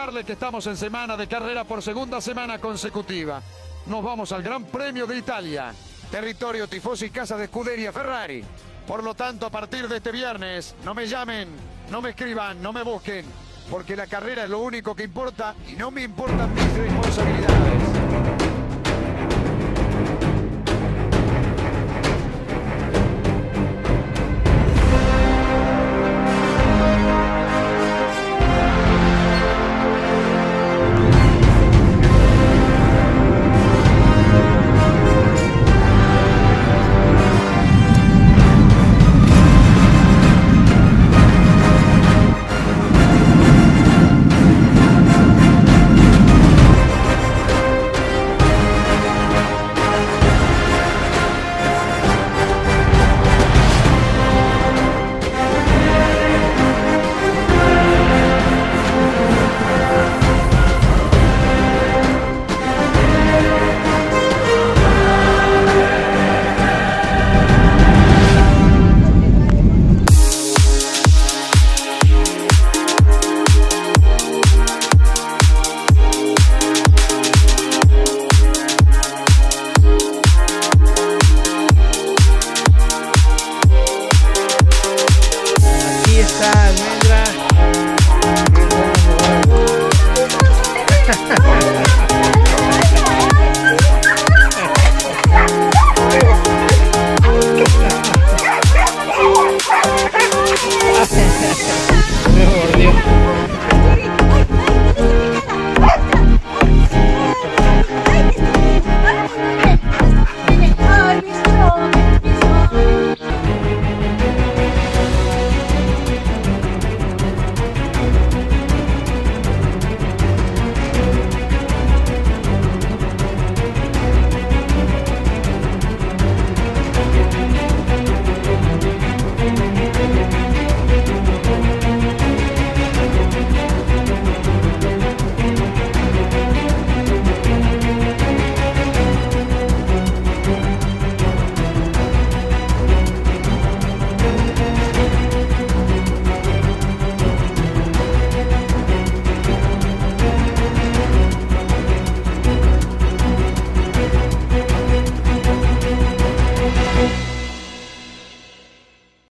informarle que estamos en semana de carrera por segunda semana consecutiva. Nos vamos al Gran Premio de Italia, territorio tifosi, casa de Scuderia Ferrari. Por lo tanto, a partir de este viernes, no me llamen, no me escriban, no me busquen, porque la carrera es lo único que importa y no me importan mis responsabilidades.